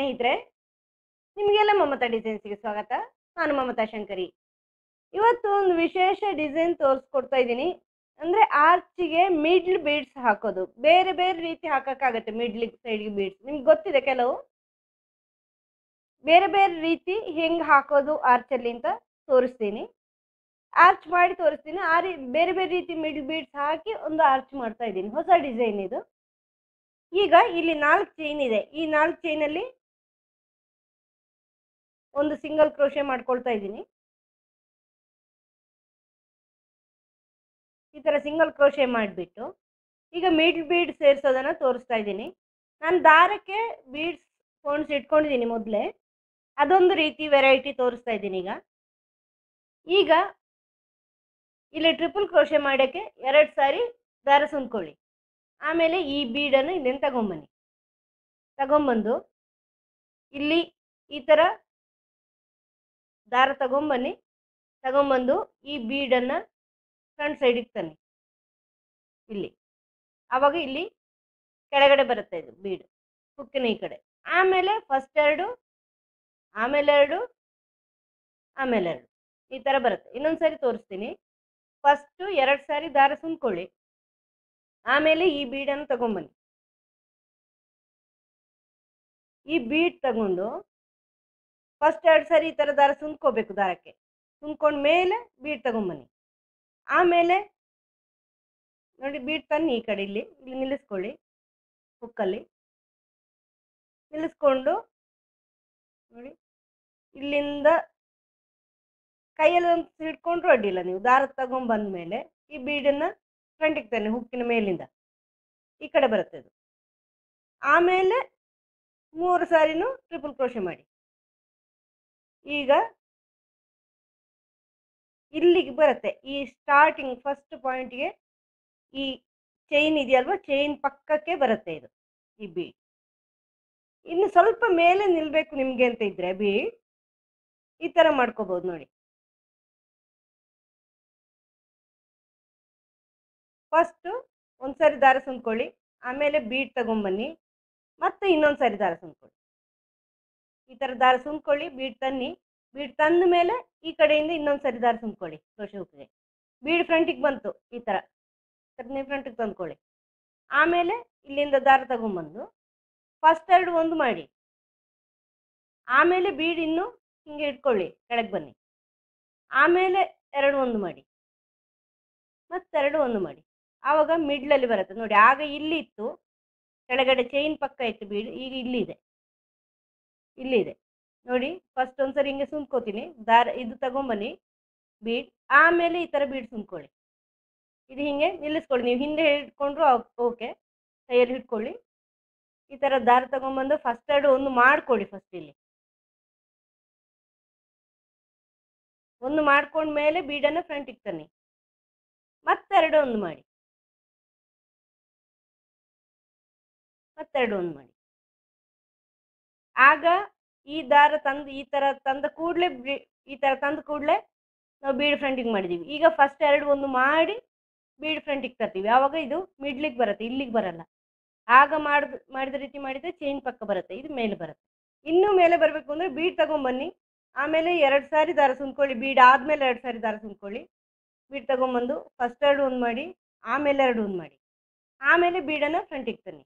ಸ್ನೇಹಿತರೆ, ನಿಮಗೆಲ್ಲ ಮಮತಾ ಡಿಸೈನ್ಸ್ಗೆ ಸ್ವಾಗತ. ನಾನು ಮಮತಾ ಶಂಕರಿ. ಇವತ್ತು ಒಂದು ವಿಶೇಷ ಡಿಸೈನ್ ತೋರಿಸ್ಕೊಡ್ತಾ ಇದ್ದೀನಿ. ಅಂದರೆ ಆರ್ಚಿಗೆ ಮಿಡ್ಲ್ ಬೀಡ್ಸ್ ಹಾಕೋದು. ಬೇರೆ ಬೇರೆ ರೀತಿ ಹಾಕೋಕ್ಕಾಗತ್ತೆ. ಮಿಡ್ಲ್ ಸೈಡ್ಗೆ ಬೀಡ್ಸ್ ನಿಮ್ಗೆ ಗೊತ್ತಿದೆ. ಕೆಲವು ಬೇರೆ ಬೇರೆ ರೀತಿ ಹೆಂಗೆ ಹಾಕೋದು ಆರ್ಚಲ್ಲಿ ಅಂತ ತೋರಿಸ್ತೀನಿ. ಆರ್ಚ್ ಮಾಡಿ ತೋರಿಸ್ತೀನಿ. ಬೇರೆ ಬೇರೆ ರೀತಿ ಮಿಡ್ಲ್ ಬೀಡ್ಸ್ ಹಾಕಿ ಒಂದು ಆರ್ಚ್ ಮಾಡ್ತಾ ಇದ್ದೀನಿ. ಹೊಸ ಡಿಸೈನ್ ಇದು. ಈಗ ಇಲ್ಲಿ 4 ಚೈನ್ ಇದೆ. ಈ 4 ಚೈನಲ್ಲಿ ಒಂದು ಸಿಂಗಲ್ ಕ್ರೋಶೆ ಮಾಡ್ಕೊಳ್ತಾ ಇದ್ದೀನಿ. ಈ ಥರ ಸಿಂಗಲ್ ಕ್ರೋಶೆ ಮಾಡಿಬಿಟ್ಟು ಈಗ ಮಿಡ್ಲ್ ಬೀಡ್ ಸೇರಿಸೋದನ್ನು ತೋರಿಸ್ತಾ ಇದ್ದೀನಿ. ನಾನು ದಾರಕ್ಕೆ ಬೀಡ್ಸ್ ಪೋಣಿಸಿ ಇಟ್ಕೊಂಡಿದ್ದೀನಿ ಮೊದಲೇ. ಅದೊಂದು ರೀತಿ ವೆರೈಟಿ ತೋರಿಸ್ತಾ ಇದ್ದೀನಿ. ಈಗ ಇಲ್ಲಿ ಟ್ರಿಪಲ್ ಕ್ರೋಶೆ ಮಾಡೋಕ್ಕೆ 2 ಸಾರಿ ದಾರ ಸುಂದ್ಕೊಳ್ಳಿ. ಆಮೇಲೆ ಈ ಬೀಡನ್ನು ಇಲ್ಲಿಂದ ತಗೊಂಬಂದು ಇಲ್ಲಿ ಈ ಥರ ದಾರ ತಗೊಂಬಂದು ಈ ಬೀಡನ್ನು ಫ್ರಂಟ್ ಸೈಡಿಗೆ ತನ್ನಿ. ಇಲ್ಲಿ ಆವಾಗ ಇಲ್ಲಿ ಕೆಳಗಡೆ ಬರುತ್ತೆ ಇದು ಬೀಡ್, ಹುಕ್ಕಿನ ಈ ಕಡೆ. ಆಮೇಲೆ ಫಸ್ಟ್ 2, ಆಮೇಲೆ 2, ಆಮೇಲೆ 2 ಈ ಥರ ಬರುತ್ತೆ. ಇನ್ನೊಂದು ಸಾರಿ ತೋರಿಸ್ತೀನಿ. ಫಸ್ಟು 2 ಸಾರಿ ದಾರ ಸುಂದ್ಕೊಳ್ಳಿ. ಆಮೇಲೆ ಈ ಬೀಡನ್ನು ತಗೊಂಬನ್ನಿ. ಈ ಬೀಡ್ ತಗೊಂಡು ಫಸ್ಟ್ 2 ಸಾರಿ ಈ ಥರ ದಾರ ಸುಂದ್ಕೋಬೇಕು. ದಾರಕ್ಕೆ ಸುಂದ್ಕೊಂಡ ಮೇಲೆ ಬೀಡ್ ತಗೊಂಬನ್ನಿ. ಆಮೇಲೆ ನೋಡಿ ಬೀಡ್ ತನ್ನಿ ಈ ಕಡೆ. ಇಲ್ಲಿ ನಿಲ್ಲಿಸ್ಕೊಳ್ಳಿ. ಹುಕ್ಕಲ್ಲಿ ನಿಲ್ಲಿಸ್ಕೊಂಡು ನೋಡಿ ಇಲ್ಲಿಂದ ಕೈಯಲ್ಲಿ ಒಂದು ಹಿಡ್ಕೊಂಡ್ರು ಅಡ್ಡಿಲ್ಲ. ನೀವು ದಾರ ತಗೊಂಡ್ಬಂದ ಮೇಲೆ ಈ ಬೀಡನ್ನು ಫ್ರಂಟಿಗೆ ತನ್ನಿ. ಹುಕ್ಕಿನ ಮೇಲಿಂದ ಈ ಕಡೆ ಬರುತ್ತೆ ಇದು. ಆಮೇಲೆ 3 ಸಾರಿನೂ ಟ್ರಿಪಲ್ ಕ್ರೋಶೆ ಮಾಡಿ. ಈಗ ಇಲ್ಲಿಗೆ ಬರುತ್ತೆ. ಈ ಸ್ಟಾರ್ಟಿಂಗ್ ಫಸ್ಟ್ ಪಾಯಿಂಟ್ಗೆ ಈ ಚೈನ್ ಇದೆಯಲ್ವ, ಚೈನ್ ಪಕ್ಕಕ್ಕೆ ಬರುತ್ತೆ ಇದು ಈ ಬೀಡ್. ಇನ್ನು ಸ್ವಲ್ಪ ಮೇಲೆ ನಿಲ್ಬೇಕು ನಿಮಗೆ ಅಂತ ಇದ್ರೆ ಬೀಡ್ ಈ ಥರ ಮಾಡ್ಕೋಬಹುದು. ನೋಡಿ, ಫಸ್ಟು ಒಂದ್ಸರಿ ದಾರ ಸುಂದ್ಕೊಳ್ಳಿ. ಆಮೇಲೆ ಬೀಡ್ ತಗೊಂಬನ್ನಿ. ಮತ್ತೆ ಇನ್ನೊಂದು ಸಾರಿ ದಾರ ಸುಂದ್ಕೊಳ್ಳಿ. ಈ ಥರ ದಾರ ಸುಂದ್ಕೊಳ್ಳಿ. ಬೀಡ್ ತನ್ನಿ. ಬೀಡ್ ತಂದ ಮೇಲೆ ಈ ಕಡೆಯಿಂದ ಇನ್ನೊಂದು ಸಾರಿ ದಾರ ಸುಂದ್ಕೊಳ್ಳಿ. ಕ್ರೋಶೆ ಹುಕ್ಕಿಗೆ ಬೀಡ್ ಫ್ರಂಟಿಗೆ ಬಂತು. ಈ ಥರ ನೀವು ಫ್ರಂಟಿಗೆ ತಂದ್ಕೊಳ್ಳಿ. ಆಮೇಲೆ ಇಲ್ಲಿಂದ ದಾರ ತಗೊಂಬಂದು ಫಸ್ಟ್ 2 ಒಂದು ಮಾಡಿ. ಆಮೇಲೆ ಬೀಡ್ ಇನ್ನು ಹಿಂಗೆ ಇಟ್ಕೊಳ್ಳಿ. ಕೆಳಗೆ ಬನ್ನಿ. ಆಮೇಲೆ 2 ಒಂದು ಮಾಡಿ. ಮತ್ತೆ 2 ಒಂದು ಮಾಡಿ. ಆವಾಗ ಮಿಡ್ಲಲ್ಲಿ ಬರುತ್ತೆ ನೋಡಿ. ಆಗ ಇಲ್ಲಿ ಇತ್ತು, ಕೆಳಗಡೆ ಚೈನ್ ಪಕ್ಕ ಇತ್ತು ಬೀಡ್. ಈಗ ಇಲ್ಲಿದೆ ನೋಡಿ. ಫಸ್ಟ್ ಒಂದ್ಸರಿ ಹಿಂಗೆ ಸುಂದ್ಕೋತೀನಿ. ದಾರ ಇದು ತಗೊಂಬನ್ನಿ ಬೀಡ್. ಆಮೇಲೆ ಈ ಥರ ಬೀಡ್ ಸುಂದ್ಕೊಳ್ಳಿ. ಇದು ಹಿಂಗೆ ನಿಲ್ಲಿಸ್ಕೊಳ್ಳಿ. ನೀವು ಹಿಂದೆ ಹಿಡ್ಕೊಂಡ್ರು ಓಕೆ, ಕೈಯಲ್ಲಿ ಹಿಡ್ಕೊಳ್ಳಿ. ಈ ಥರ ದಾರ ತಗೊಂಬಂದು ಫಸ್ಟ್ 2 ಒಂದು ಮಾಡ್ಕೊಳ್ಳಿ. ಫಸ್ಟ್ ಇಲ್ಲಿ ಒಂದು ಮಾಡ್ಕೊಂಡ್ಮೇಲೆ ಬೀಡನ್ನು ಫ್ರಂಟಿಗೆ ತನ್ನಿ. ಮತ್ತೆ 2 ಒಂದು ಮಾಡಿ. ಮತ್ತೆ 2 ಒಂದು ಮಾಡಿ. ಆಗ ಈ ದಾರ ತಂದು ಈ ಥರ ತಂದ ಕೂಡಲೇ ನಾವು ಬೀಡ್ ಫ್ರಂಟಿಗೆ ಮಾಡಿದ್ದೀವಿ. ಈಗ ಫಸ್ಟ್ 2 ಒಂದು ಮಾಡಿ ಬೀಡ್ ಫ್ರಂಟಿಗೆ ತರ್ತೀವಿ. ಆವಾಗ ಇದು ಮಿಡ್ಲಿಗೆ ಬರುತ್ತೆ, ಇಲ್ಲಿಗೆ ಬರಲ್ಲ. ಆಗ ಮಾಡಿದ ರೀತಿ ಮಾಡಿದರೆ ಚೈನ್ ಪಕ್ಕ ಬರುತ್ತೆ, ಇದು ಮೇಲೆ ಬರುತ್ತೆ. ಇನ್ನೂ ಮೇಲೆ ಬರಬೇಕು ಅಂದರೆ ಬೀಡ್ ತಗೊಂಬನ್ನಿ. ಆಮೇಲೆ 2 ಸಾರಿ ದಾರ ಸುಂದ್ಕೊಳ್ಳಿ. ಬೀಡ್ ಆದಮೇಲೆ 2 ಸಾರಿ ದಾರ ಸುಂದ್ಕೊಳ್ಳಿ. ಬೀಡ್ ತಗೊಂಬಂದು ಫಸ್ಟ್ 2 ಒಂದು ಮಾಡಿ. ಆಮೇಲೆ 2 ಒಂದು ಮಾಡಿ. ಆಮೇಲೆ ಬೀಡನ್ನು ಫ್ರಂಟಿಗೆ ತನ್ನಿ.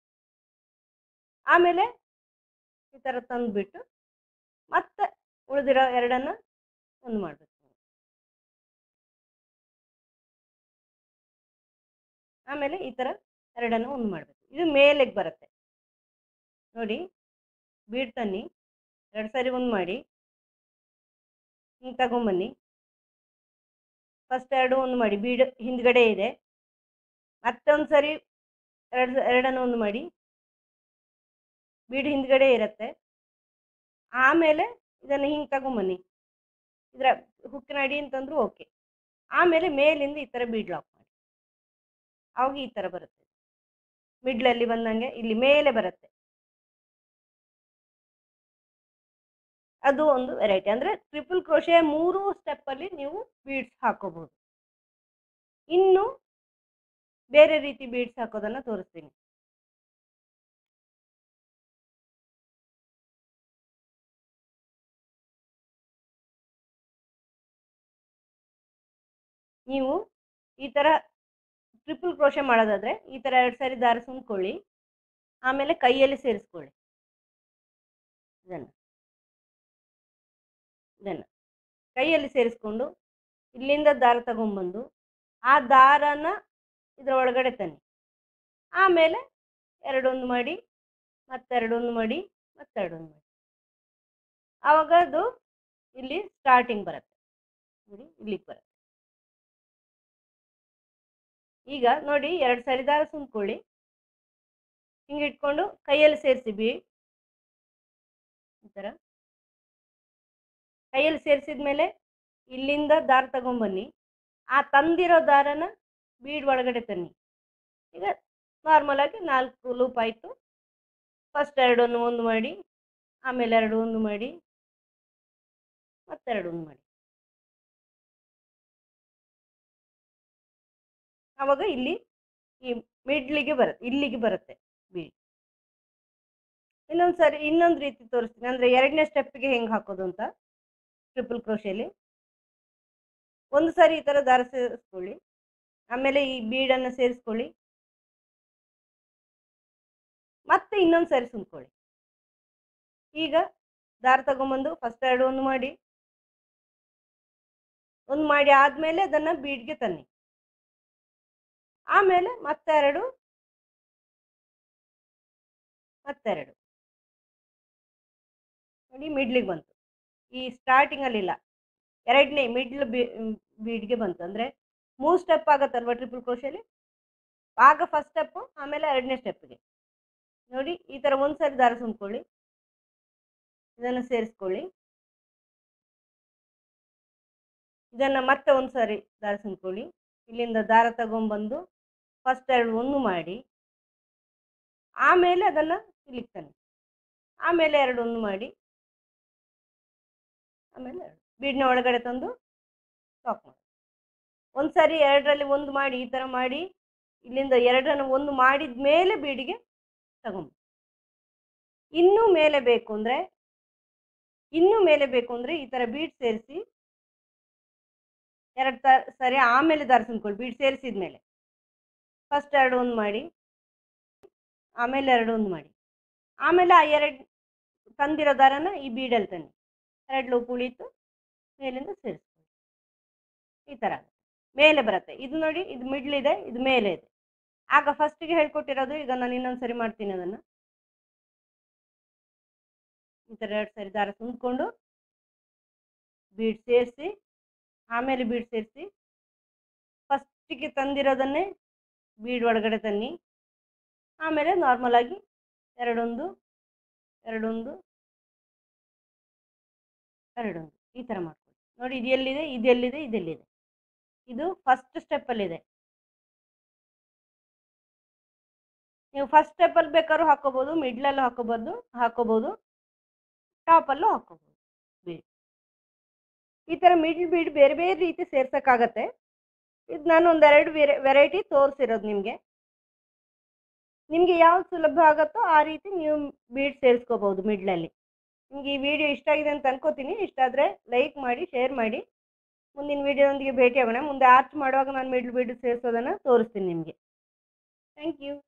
ಆಮೇಲೆ ಈ ಥರ ತಂದುಬಿಟ್ಟು ಮತ್ತೆ ಉಳಿದಿರೋ 2 ಒಂದು ಮಾಡಬೇಕು. ಆಮೇಲೆ ಈ ಥರ 2 ಒಂದು ಮಾಡಬೇಕು. ಇದು ಮೇಲೆಗೆ ಬರುತ್ತೆ ನೋಡಿ. ಬೀಡ್ ತನ್ನಿ. 2 ಸಾರಿ ಒಂದು ಮಾಡಿ. ಹಿಂಗೆ ತಗೊಂಬನ್ನಿ. ಫಸ್ಟ್ 2 ಒಂದು ಮಾಡಿ. ಬೀಡ್ ಹಿಂದ್ಗಡೆ ಇದೆ. ಮತ್ತೊಂದು ಸರಿ 2 ಒಂದು ಮಾಡಿ. ಬೀಡ್ ಹಿಂದ್ಗಡೆ ಇರುತ್ತೆ. ಆಮೇಲೆ ಇದನ್ನು ಹಿಂಗೆ ತಗೊಂಬನ್ನಿ. ಇದರ ಹುಕ್ಕಿನ ಅಡಿ ಅಂತಂದ್ರು ಓಕೆ. ಆಮೇಲೆ ಮೇಲಿಂದ ಈ ಥರ ಬೀಡ್ ಲಾಕ್ ಮಾಡಿ. ಆವಾಗ ಈ ಥರ ಬರುತ್ತೆ. ಮಿಡ್ಲಲ್ಲಿ ಬಂದಂಗೆ ಇಲ್ಲಿ ಮೇಲೆ ಬರುತ್ತೆ. ಅದು ಒಂದು ವೆರೈಟಿ. ಅಂದರೆ ಟ್ರಿಪಲ್ ಕ್ರೋಶೆ 3 ಸ್ಟೆಪ್ಪಲ್ಲಿ ನೀವು ಬೀಡ್ಸ್ ಹಾಕೋಬಹುದು. ಇನ್ನು ಬೇರೆ ರೀತಿ ಬೀಡ್ಸ್ ಹಾಕೋದನ್ನು ತೋರಿಸ್ತೀನಿ. ನೀವು ಈ ಥರ ಟ್ರಿಪಲ್ ಕ್ರೋಶೆ ಮಾಡೋದಾದರೆ ಈ ಥರ 2 ಸಾರಿ ದಾರ ಸುಮ್ಕೊಳ್ಳಿ, ಆಮೇಲೆ ಕೈಯಲ್ಲಿ ಸೇರಿಸ್ಕೊಳ್ಳಿ. ಇದನ್ನು ಕೈಯಲ್ಲಿ ಸೇರಿಸ್ಕೊಂಡು ಇಲ್ಲಿಂದ ದಾರ ತಗೊಂಡ್ಬಂದು ಆ ದಾರನ ಇದರ ಒಳಗಡೆ ತನ್ನಿ. ಆಮೇಲೆ 2 ಮಾಡಿ, ಮತ್ತೆ 2 ಮಾಡಿ, ಮತ್ತೆ 2 ಮಾಡಿ. ಆವಾಗ ಅದು ಇಲ್ಲಿ ಸ್ಟಾರ್ಟಿಂಗ್ ಬರುತ್ತೆ ನೋಡಿ, ಇಲ್ಲಿಗೆ ಬರುತ್ತೆ. ಈಗ ನೋಡಿ 2 ಸಾರಿ ದಾರ ಸುಮ್ಕೊಳ್ಳಿ, ಹಿಂಗೆ ಇಟ್ಕೊಂಡು ಕೈಯಲ್ಲಿ ಸೇರಿಸಿ ಬೀಡ್. ಈ ಥರ ಕೈಯಲ್ಲಿ ಸೇರಿಸಿದ ಮೇಲೆ ಇಲ್ಲಿಂದ ದಾರ ತಗೊಂಬನ್ನಿ, ಆ ತಂದಿರೋ ದಾರನ ಬೀಡ್ ಒಳಗಡೆ ತನ್ನಿ. ಈಗ ನಾರ್ಮಲ್ ಆಗಿ 4 ಲೂಪ್ ಆಯಿತು. ಫಸ್ಟ್ 2 1 ಮಾಡಿ, ಆಮೇಲೆ 2 1 ಮಾಡಿ, ಮತ್ತೆ 2 1 ಮಾಡಿ. ಆವಾಗ ಇಲ್ಲಿ ಈ ಮಿಡ್ಲಿಗೆ ಬರುತ್ತೆ, ಇಲ್ಲಿಗೆ ಬರುತ್ತೆ ಬೀಡ್. ಇನ್ನೊಂದು ರೀತಿ ತೋರಿಸ್ತೀನಿ, ಅಂದರೆ 2ನೇ ಸ್ಟೆಪ್ಪಿಗೆ ಹೆಂಗೆ ಹಾಕೋದು ಅಂತ. ಟ್ರಿಪಲ್ ಕ್ರೋಶೆಯಲ್ಲಿ ಒಂದು ಸಾರಿ ಈ ಥರ ದಾರ ಸೇರಿಸ್ಕೊಳ್ಳಿ, ಆಮೇಲೆ ಈ ಬೀಡನ್ನು ಸೇರಿಸ್ಕೊಳ್ಳಿ, ಮತ್ತೆ ಇನ್ನೊಂದು ಸಾರಿ ಸುಮ್ಕೊಳ್ಳಿ. ಈಗ ದಾರ ತಗೊಂಬಂದು ಫಸ್ಟ್ 2 1 ಮಾಡಿ, 1 ಮಾಡಿ ಆದಮೇಲೆ ಅದನ್ನು ಬೀಡ್ಗೆ ತನ್ನಿ. ಆಮೇಲೆ ಮತ್ತೆ 2 ಮತ್ತೆ 2 ನೋಡಿ, ಮಿಡ್ಲಿಗೆ ಬಂತು. ಈ ಸ್ಟಾರ್ಟಿಂಗಲ್ಲಿಲ್ಲ, 2ನೇ ಮಿಡ್ಲ್ ಬೀಡ್ಗೆ ಬಂತು. ಅಂದರೆ 3 ಸ್ಟೆಪ್ ಆಗುತ್ತಲ್ವ ಟ್ರಿಪಲ್ ಕ್ರೋಶೆಯಲ್ಲಿ, ಆಗ ಫಸ್ಟ್ ಸ್ಟೆಪ್ಪು, ಆಮೇಲೆ 2ನೇ ಸ್ಟೆಪ್ಪಿಗೆ ನೋಡಿ ಈ ಥರ ಒಂದು ಸಾರಿ ದಾರ ಸುಮ್ಕೊಳ್ಳಿ, ಇದನ್ನು ಸೇರಿಸ್ಕೊಳ್ಳಿ, ಇದನ್ನು ಮತ್ತೆ ಒಂದು ಸಾರಿ ದಾರ ಸುಮ್ಕೊಳ್ಳಿ, ಇಲ್ಲಿಂದ ದಾರ ತಗೊಂಬಂದು ಫಸ್ಟ್ 2 1 ಮಾಡಿ, ಆಮೇಲೆ ಅದನ್ನು ಇಲ್ಲಿಗೆ ತನ್ನಿ, ಆಮೇಲೆ 2 1 ಮಾಡಿ, ಆಮೇಲೆ ಬೀಡ್ನ ಒಳಗಡೆ ತಂದು ಲಾಕ್ ಮಾಡಿ. ಒಂದು ಸಾರಿ 2ರಲ್ಲಿ 1 ಮಾಡಿ, ಈ ಥರ ಮಾಡಿ, ಇಲ್ಲಿಂದ 2ರನ್ನು 1 ಮಾಡಿದ ಮೇಲೆ ಬೀಡಿಗೆ ತಗೊಂಡು ಇನ್ನೂ ಮೇಲೆ ಬೇಕು ಅಂದರೆ ಈ ಥರ ಬೀಡ್ ಸೇರಿಸಿ 2 ಸಾರಿ ಆಮೇಲೆ ದಾರ ಸುಮ್ಕೊಳ್ಳಿ. ಬೀಡ್ ಸೇರಿಸಿದ ಮೇಲೆ ಫಸ್ಟ್ 2 1 ಮಾಡಿ, ಆಮೇಲೆ 2 1 ಮಾಡಿ, ಆಮೇಲೆ ಆ 2 ತಂದಿರೋ ದಾರನ ಈ ಬೀಡಲ್ಲಿ ತನ್ನಿ, 2 ಲೂಪ್ ಉಳೀತು, ಮೇಲಿಂದ ಸೇರಿಸ್ಕೊಳ್ಳಿ. ಈ ಥರ ಮೇಲೆ ಬರುತ್ತೆ. ಇದು ನೋಡಿ, ಇದು ಮಿಡ್ಲಿದೆ, ಇದು ಮೇಲೆ ಇದೆ. ಆಗ ಫಸ್ಟಿಗೆ ಹೇಳ್ಕೊಟ್ಟಿರೋದು, ಈಗ ನಾನು ಇನ್ನೊಂದು ಸರಿ ಮಾಡ್ತೀನಿ. ಅದನ್ನು ಈ ಥರ 2 ಸಾರಿ ದಾರ ತುಂಬಿಕೊಂಡು ಬೀಡ್ ಸೇರಿಸಿ, ಆಮೇಲೆ ಬೀಡ್ ಸೇರಿಸಿ, ಫಸ್ಟಿಗೆ ತಂದಿರೋದನ್ನೇ ಬೀಡ್ ಒಳಗಡೆ ತನ್ನಿ, ಆಮೇಲೆ ನಾರ್ಮಲ್ ಆಗಿ 2 1 2 1 2 1 ಈ ಥರ ಮಾಡ್ಕೊಳ್ಳಿ. ನೋಡಿ, ಇದೆಲ್ಲಿದೆ, ಇದು ಫಸ್ಟ್ ಸ್ಟೆಪ್ಪಲ್ಲಿದೆ. ನೀವು ಫಸ್ಟ್ ಸ್ಟೆಪ್ಪಲ್ಲಿ ಬೇಕಾದ್ರೂ ಹಾಕೋಬೋದು, ಮಿಡ್ಲಲ್ಲೂ ಹಾಕೋಬೋದು, ಟಾಪಲ್ಲೂ ಹಾಕೋಬೋದು ಬೀಡ್. ಈ ಥರ ಮಿಡ್ಲ್ ಬೀಡ್ ಬೇರೆ ಬೇರೆ ರೀತಿ ಸೇರ್ಸೋಕ್ಕಾಗತ್ತೆ. ಇದು ನಾನು ಒಂದು 2 ವೆರೈಟಿ ತೋರಿಸಿರೋದು ನಿಮಗೆ. ನಿಮಗೆ ಯಾವ್ದು ಸುಲಭ ಆಗುತ್ತೋ ಆ ರೀತಿ ನೀವು ಬೀಡ್ ಸೇರಿಸ್ಕೋಬೋದು ಮಿಡ್ಲಲ್ಲಿ. ನಿಮಗೆ ಈ ವಿಡಿಯೋ ಇಷ್ಟ ಆಗಿದೆ ಅಂತ ಅನ್ಕೋತೀನಿ. ಇಷ್ಟ ಆದರೆ ಲೈಕ್ ಮಾಡಿ, ಶೇರ್ ಮಾಡಿ. ಮುಂದಿನ ವಿಡಿಯೋದೊಂದಿಗೆ ಭೇಟಿ ಆಗೋಣ. ಮುಂದೆ ಆರ್ಚ್ ಮಾಡುವಾಗ ನಾನು ಮಿಡ್ಲ್ ಬೀಡ್ ಸೇರಿಸೋದನ್ನು ತೋರಿಸ್ತೀನಿ ನಿಮಗೆ. Thank you.